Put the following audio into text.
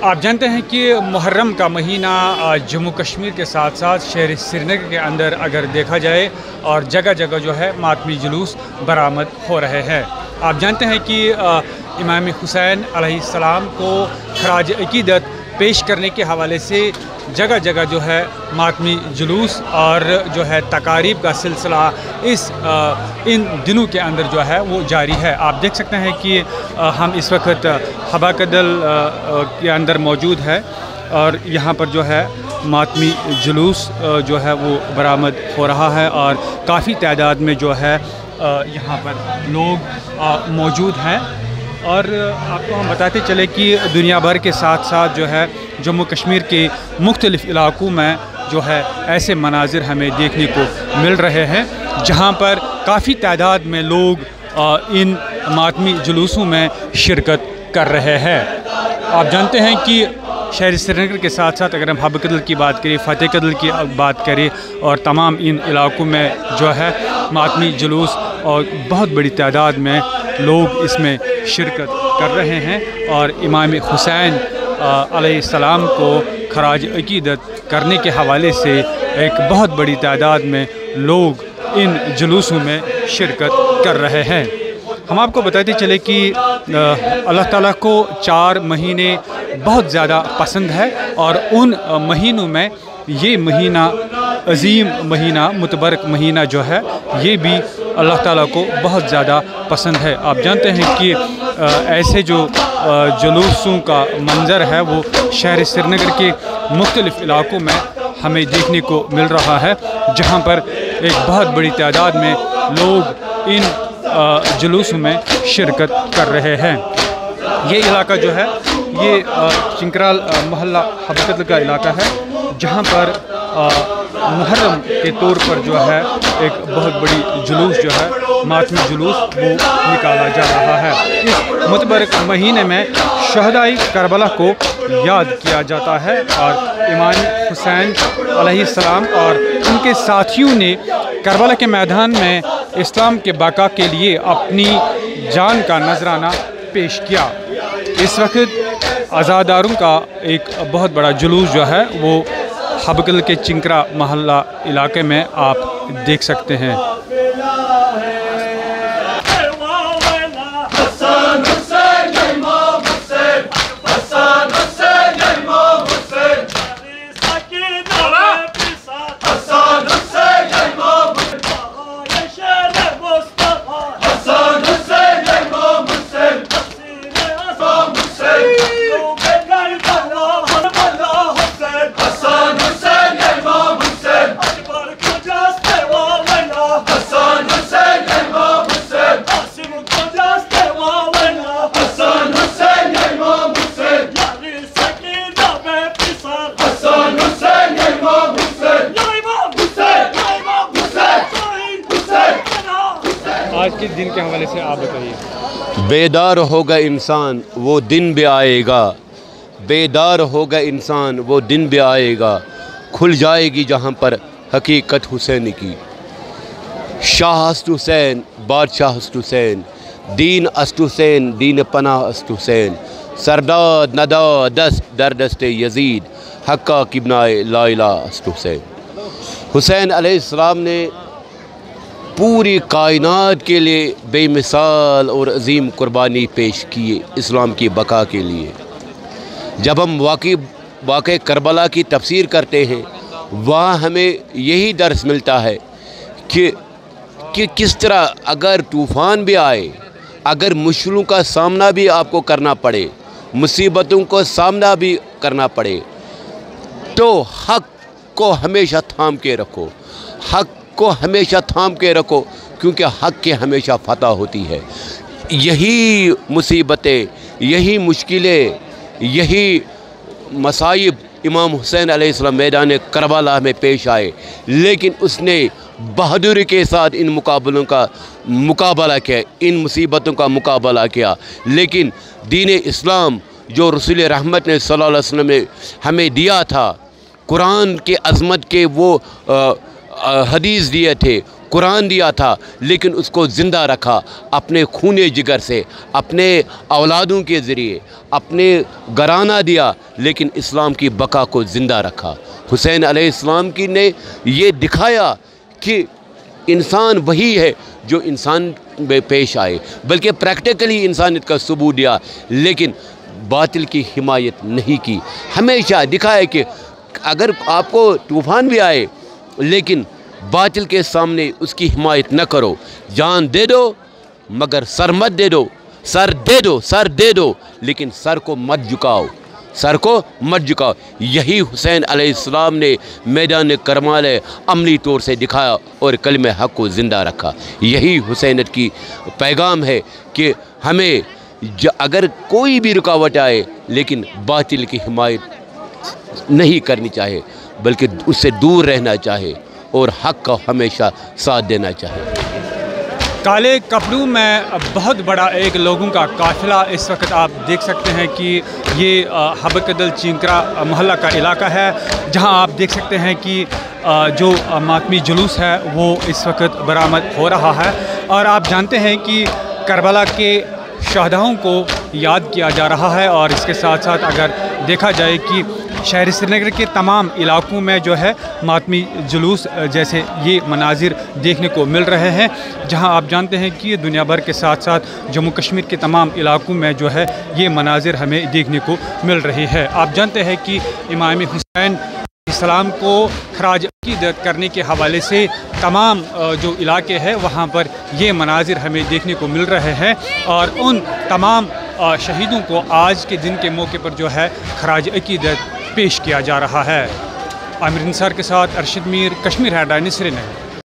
آپ جانتے ہیں کہ محرم کا مہینہ جموں کشمیر کے ساتھ ساتھ شہر سری نگر کے اندر اگر دیکھا جائے اور جگہ جگہ جو ہے ماتمی جلوس برآمد ہو رہے ہیں۔ آپ جانتے ہیں کہ امام حسین علیہ السلام کو خراج عقیدت پیش کرنے کے حوالے سے جگہ جگہ جو ہے ماتمی جلوس اور جو ہے تقاریب کا سلسلہ ان دنوں کے اندر جو ہے وہ جاری ہے۔ آپ دیکھ سکتے ہیں کہ ہم اس وقت حبا کدل کے اندر موجود ہے اور یہاں پر جو ہے ماتمی جلوس جو ہے وہ برآمد ہو رہا ہے اور کافی تعداد میں جو ہے یہاں پر لوگ موجود ہیں۔ اور آپ کو ہم بتاتے چلے کہ دنیا بھر کے ساتھ ساتھ جو ہے جموں کشمیر کے مختلف علاقوں میں جو ہے ایسے مناظر ہمیں دیکھنے کو مل رہے ہیں جہاں پر کافی تعداد میں لوگ ان ماتمی جلوسوں میں شرکت کر رہے ہیں۔ آپ جانتے ہیں کہ شہر سری نگر کے ساتھ ساتھ اگر ہم حبا کدل کی بات کریں، فتح کدل کی بات کریں اور تمام ان علاقوں میں جو ہے ماتمی جلوس اور بہت بڑی تعداد میں لوگ اس میں شرکت کر رہے ہیں اور امام حسین علیہ السلام کو خراج عقیدت کرنے کے حوالے سے ایک بہت بڑی تعداد میں لوگ ان جلوسوں میں شرکت کر رہے ہیں۔ ہم آپ کو بتاتے چلے کہ اللہ تعالیٰ کو 4 مہینے بہت زیادہ پسند ہے اور ان مہینوں میں یہ مہینہ عظیم مہینہ متبرک مہینہ جو ہے یہ بھی اللہ تعالیٰ کو بہت زیادہ پسند ہے۔ آپ جانتے ہیں کہ ایسے جو جلوسوں کا منظر ہے وہ شہر سری نگر کے مختلف علاقوں میں ہمیں دیکھنے کو مل رہا ہے جہاں پر ایک بہت بڑی تعداد میں لوگ ان جلوسوں میں شرکت کر رہے ہیں۔ یہ علاقہ جو ہے یہ چنکرال محلہ حبا کدل کا علاقہ ہے جہاں پر محرم کے طور پر جو ہے ایک بہت بڑی جلوس جو ہے ماتمی جلوس وہ نکالا جا رہا ہے۔ اس متبرک مہینے میں شہدائے کربلا کو یاد کیا جاتا ہے اور امام حسین علیہ السلام اور ان کے ساتھیوں نے کربلا کے میدان میں اسلام کے بقا کے لیے اپنی جان کا نذرانہ پیش کیا۔ اس وقت عزاداروں کا ایک بہت بڑا جلوس جو ہے وہ حبا کدل کے چنکرا محلہ علاقے میں آپ دیکھ سکتے ہیں۔ آج کے دن کے حوالے سے آپ بتائیے۔ بیدار ہوگا انسان وہ دن بھی آئے گا، بیدار ہوگا انسان وہ دن بھی آئے گا، کھل جائے گی جہاں پر حقیقت حسین کی۔ شاہ است حسین بادشاہ است حسین، دین است حسین دین پناہ است حسین، سرداد ندا دست در دست یزید، حقہ کبنائے لا الہ است حسین۔ حسین علیہ السلام نے پوری کائنات کے لیے بے مثال اور عظیم قربانی پیش کی اسلام کی بقا کے لیے۔ جب ہم واقع کربلا کی تفسیر کرتے ہیں وہاں ہمیں یہی درس ملتا ہے کہ کس طرح اگر طوفان بھی آئے، اگر مشکلوں کا سامنا بھی آپ کو کرنا پڑے، مصیبتوں کو سامنا بھی کرنا پڑے، تو حق کو ہمیشہ تھام کے رکھو، حق کو ہمیشہ تھام کے رکھو، کیونکہ حق کے ہمیشہ فتح ہوتی ہے۔ یہی مصیبتیں، یہی مشکلیں، یہی مصائب امام حسین علیہ السلام میدان کربلا میں پیش آئے، لیکن اس نے بہادری کے ساتھ ان مقابلوں کا مقابلہ کیا، ان مصیبتوں کا مقابلہ کیا۔ لیکن دین اسلام جو رسول رحمت نے صلی اللہ علیہ وسلم نے ہمیں دیا تھا، قرآن کے عظمت کے وہ حدیث دیے تھے، कुरान दिया था, लेकिन उसको ज़िंदा रखा अपने खूने जिगर से, अपने औलादों के ज़रिए, अपने घराना दिया, लेकिन इस्लाम की बका को ज़िंदा रखा। हुसैन अलैहिस्सलाम की ने ये दिखाया कि इंसान वही है जो इंसान में पेश आए, बल्कि प्रैक्टिकली इंसानियत का सबूत दिया, लेकिन बातिल की हिमायत नहीं की। हमेशा दिखाया कि अगर आपको तूफ़ान भी आए, लेकिन बातिल के सामने उसकी हिमायत न करो। जान दे दो मगर सर मत दे दो, सर दे दो लेकिन सर को मत झुकाओ, सर को मत झुकाओ। यही हुसैन अलैहिस्सलाम ने मैदान करबला अमली तौर से दिखाया और कलमे हक़ को ज़िंदा रखा। यही हुसैनत की पैगाम है कि हमें अगर कोई भी रुकावट आए, लेकिन बातिल की हिमायत नहीं करनी चाहिए, बल्कि उससे दूर रहना चाहिए और हक़ का हमेशा साथ देना चाहिए। काले कपड़ों में बहुत बड़ा एक लोगों का काफ़िला इस वक्त आप देख सकते हैं कि ये हबकदल चिंकरा मोहल्ला का इलाका है, जहां आप देख सकते हैं कि जो मातमी जुलूस है वो इस वक्त बरामद हो रहा है। और आप जानते हैं कि करबला के शहदाओं को याद किया जा रहा है। और इसके साथ साथ अगर देखा जाए कि शहर श्रीनगर के तमाम इलाकों में जो है मातमी जुलूस जैसे ये मनाजिर देखने को मिल रहे हैं, जहां आप जानते हैं कि दुनिया भर के साथ साथ जम्मू कश्मीर के तमाम इलाकों में जो है ये मनाजिर हमें देखने को मिल रही है। आप जानते हैं कि इमाम हुसैन इस्लाम को खराज अक़ीदत करने के हवाले से तमाम जो इलाके हैं वहाँ पर ये मनाजिर हमें देखने को मिल रहे हैं। और उन तमाम शहीदों को आज के दिन के मौके पर जो है खराज अक़ीदत पेश किया जा रहा है। आमिर निसार के साथ अरशद मीर, कश्मीर हेडलाइन्स, श्रीनगर।